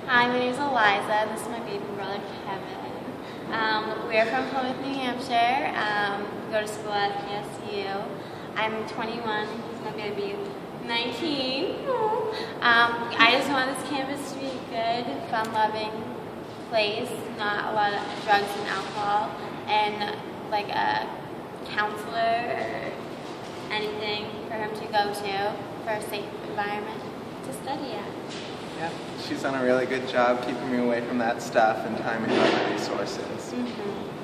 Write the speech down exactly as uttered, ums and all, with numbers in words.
Hi, my name is Eliza. This is my baby brother, Kevin. Um, we're from Plymouth, New Hampshire. Um, we go to school at P S U. I'm twenty-one. He's going to be nineteen. Um, I just want this campus to be a good, fun-loving place, not a lot of drugs and alcohol, and like a counselor or anything for him to go to for a safe environment to study at. Yeah, she's done a really good job keeping me away from that stuff and timing out my resources. Mm-hmm.